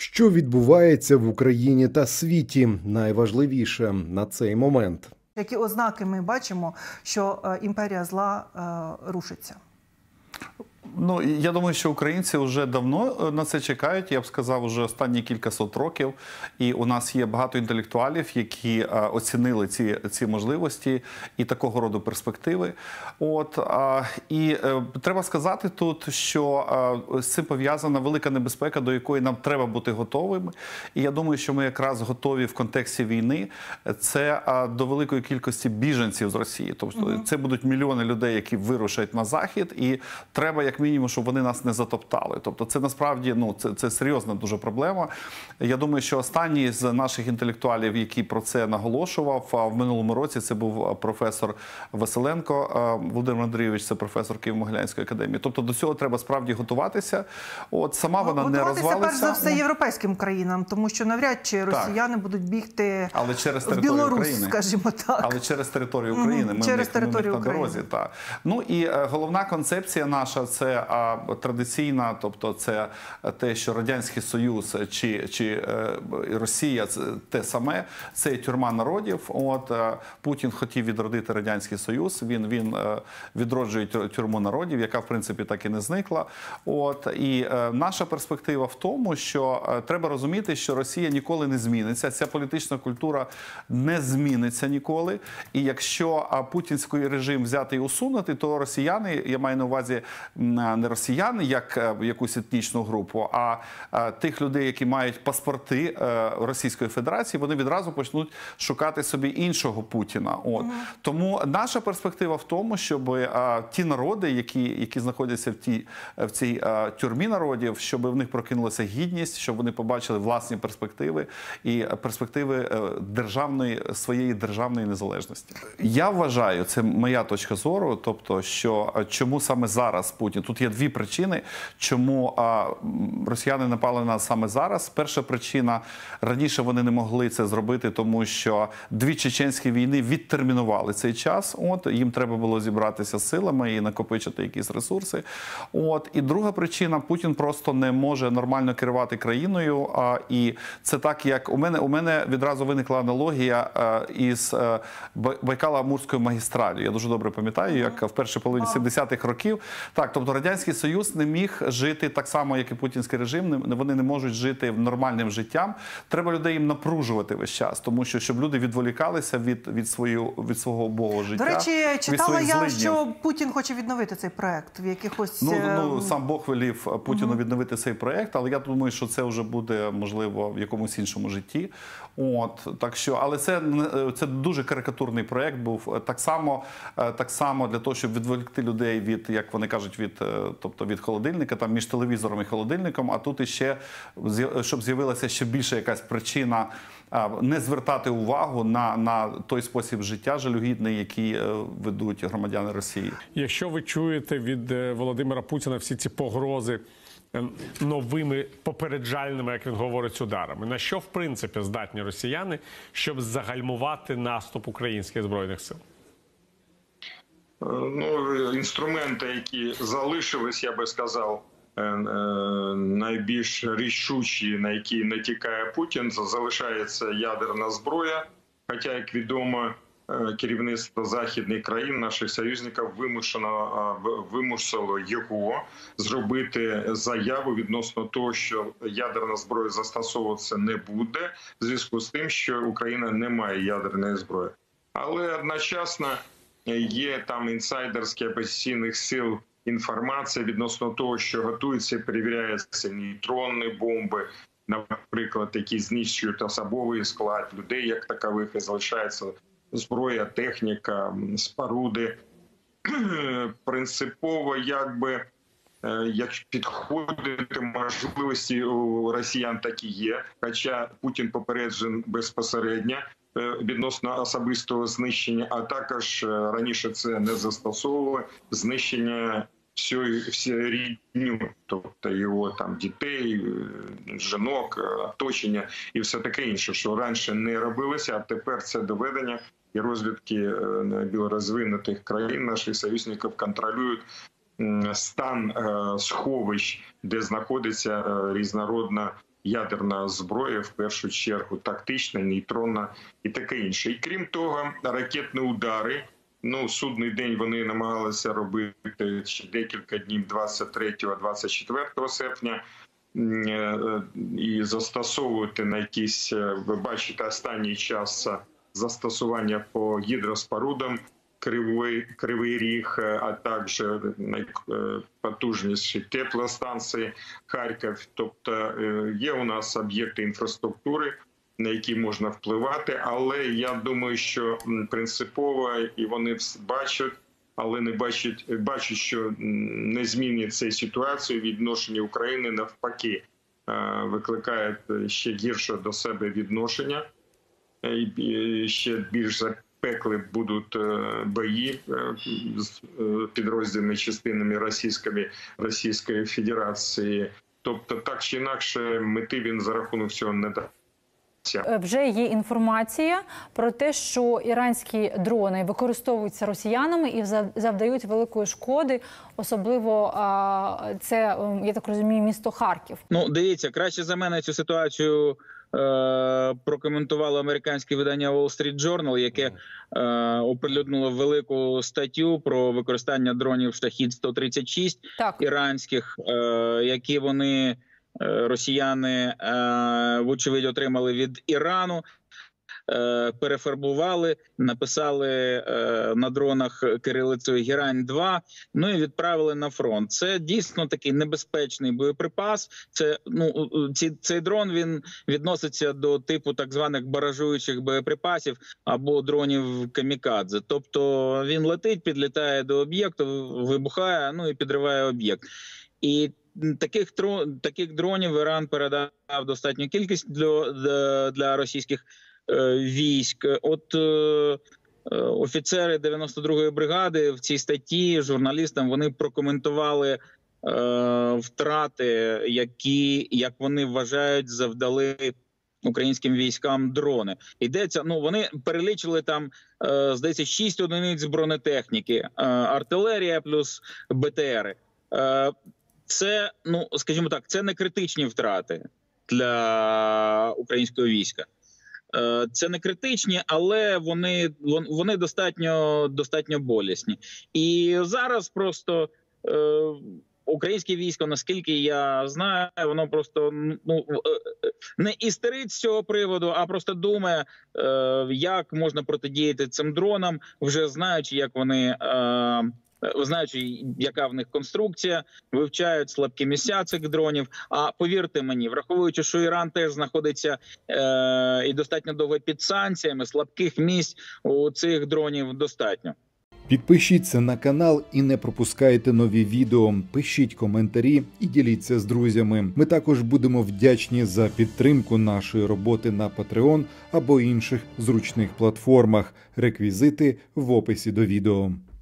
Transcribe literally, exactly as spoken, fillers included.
Що відбувається в Україні та світі? Найважливіше на цей момент. Які ознаки ми бачимо, що імперія зла е, рушиться? Ну, я думаю, що українці вже давно на це чекають, я б сказав, вже останні кількасот років. І у нас є багато інтелектуалів, які а, оцінили ці, ці можливості і такого роду перспективи. От, а, і е, треба сказати тут, що а, з цим пов'язана велика небезпека, до якої нам треба бути готовими. І я думаю, що ми якраз готові в контексті війни. Це а, до великої кількості біженців з Росії. Тобто mm-hmm. це будуть мільйони людей, які вирушать на Захід, і треба, як мінімум, щоб вони нас не затоптали. Тобто це насправді, ну, це, це серйозна дуже проблема. Я думаю, що останній з наших інтелектуалів, який про це наголошував, в минулому році це був професор Василенко Володимир Андрійович, це професор Києво-Могилянської академії. Тобто до цього треба справді готуватися. От сама вона не розвалиться. Готуватися, перш за все, європейським країнам, тому що навряд чи росіяни так. будуть бігти Але через в Білорусь, скажімо так. Але через територію України. Угу. Ми через в них, територію ми в них України. на дорозі. Так. Ну і е, головна концепція наша – це а, традиційна, тобто це те, що Радянський Союз чи, чи е, Росія – це те саме, це тюрма народів. От, е, Путін хотів відродити Радянський Союз, він, він е, відроджує тюрму народів, яка, в принципі, так і не зникла. От, і е, наша перспектива в тому, що е, треба розуміти, що Росія ніколи не зміниться, ця політична культура не зміниться ніколи. І якщо а, путінський режим взяти і усунути, то росіяни, я маю на увазі не росіяни, як а, якусь етнічну групу, а, а тих людей, які мають паспорти а, Російської Федерації, вони відразу почнуть шукати собі іншого Путіна. От. Mm. Тому наша перспектива в тому, щоб а, ті народи, які, які знаходяться в, ті, в цій а, тюрмі народів, щоб в них прокинулася гідність, щоб вони побачили власні перспективи і перспективи а, державної, своєї державної незалежності. Я вважаю, це моя точка зору, тобто, що чому саме зараз Путін, тут є дві причини, чому а, росіяни напали на нас саме зараз. Перша причина, раніше вони не могли це зробити, тому що дві чеченські війни відтермінували цей час, от, їм треба було зібратися силами і накопичити якісь ресурси. От, і друга причина, Путін просто не може нормально керувати країною, а, і це так, як у мене, у мене відразу виникла аналогія а, із а, Байкало-Амурською магістралью. Я дуже добре пам'ятаю, як в першій половині сімдесятих років. Так, тобто Радянський Союз не міг жити так само, як і путінський режим, вони не можуть жити нормальним життям. Треба людей їм напружувати весь час, тому що, щоб люди відволікалися від, від, свою, від свого убогого життя. До речі, читала я, що Путін хоче відновити цей проект в якихось... Ну, ну сам Бог велів Путіну угу. відновити цей проект, але я думаю, що це вже буде, можливо, в якомусь іншому житті. От, так що, але це, це дуже карикатурний проект був. Так само, так само для того, щоб відволікти людей від, як вони кажуть, від, тобто від холодильника, там між телевізором і холодильником, а тут іще, щоб з'явилася ще більше якась причина не звертати увагу на, на той спосіб життя жалюгідний, який ведуть громадяни Росії. Якщо ви чуєте від Володимира Путіна всі ці погрози новими попереджальними, як він говорить, ударами, на що, в принципі, здатні росіяни, щоб загальмувати наступ українських Збройних сил? Ну, інструменти, які залишились, я би сказав, найбільш рішучі, на які натякає Путін, це залишається ядерна зброя. Хоча, як відомо, керівництво західних країн, наших союзників, вимушено, вимусило його зробити заяву відносно того, що ядерна зброя застосовуватися не буде, в зв'язку з тим, що Україна не має ядерної зброї. Але одночасно є там інсайдерські опозиційних сил інформація відносно того, що готуються і перевіряються нейтронні бомби, наприклад, які знищують особовий склад людей як такових, і залишається зброя, техніка, споруди. Принципово, якби, як підходити, можливості у росіян такі є, хоча Путін попереджений безпосередньо відносно особистого знищення, а також раніше це не застосовували, знищення всієї всієї рідні, тобто його там дітей, жінок, оточення і все таке інше, що раніше не робилося, а тепер це доведення, і розвідки найбільш розвинутих країн, наших союзників, контролюють стан сховищ, де знаходиться різнородна ядерна зброя, в першу чергу тактична, нейтронна і таке інше. І крім того, ракетні удари. Ну, судний день вони намагалися робити ще декілька днів двадцять третього - двадцять четвертого серпня і застосовувати на якісь, ви бачите, останній час застосування по гідроспорудам, Кривий, Кривий Ріг, а також найпотужніші теплостанції Харків. Тобто є у нас об'єкти інфраструктури, на які можна впливати, але я думаю, що принципово і вони бачать, але не бачать, бачать, що не змінить цю ситуацію, відношення України навпаки викликає ще гірше до себе відношення, і ще більш запекли будуть бої з підрозділами, частинами Російської, Російської Федерації. Тобто так чи інакше мети він за рахунок цього не дасть. Вже є інформація про те, що іранські дрони використовуються росіянами і завдають великої шкоди. Особливо це, я так розумію, місто Харків. Ну, дивіться, краще за мене цю ситуацію е прокоментувало американське видання Wall Street Journal, яке е оприлюднило велику статтю про використання дронів Шахід сто тридцять шість так. іранських, е які вони... росіяни, вочевидь, отримали від Ірану, перефарбували, написали на дронах кирилицею «Герань два», ну і відправили на фронт. Це дійсно такий небезпечний боєприпас. Це, ну, ці, цей дрон, він відноситься до типу так званих баражуючих боєприпасів або дронів камікадзе. Тобто він летить, підлітає до об'єкту, вибухає, ну і підриває об'єкт. І Таких таких дронів Іран передав достатню кількість для, для російських е, військ. От е, офіцери дев'яносто другої бригади в цій статті журналістам вони прокоментували е, втрати, які, як вони вважають, завдали українським військам дрони. Йдеться, ну вони перелічили там, е, здається, шість одиниць бронетехніки, е, артилерія плюс БТРи. Е, Це, ну, скажімо так, це не критичні втрати для українського війська. Це не критичні, але вони, вони достатньо, достатньо болісні. І зараз просто е, українське військо, наскільки я знаю, воно просто ну, не істерить з цього приводу, а просто думає, е, як можна протидіяти цим дронам, вже знаючи, як вони... Е, знаючи, яка в них конструкція, вивчають слабкі місця цих дронів. А повірте мені, враховуючи, що Іран теж знаходиться е- і достатньо довго під санкціями, слабких місць у цих дронів достатньо. Підпишіться на канал і не пропускайте нові відео. Пишіть коментарі і діліться з друзями. Ми також будемо вдячні за підтримку нашої роботи на Patreon або інших зручних платформах. Реквізити в описі до відео.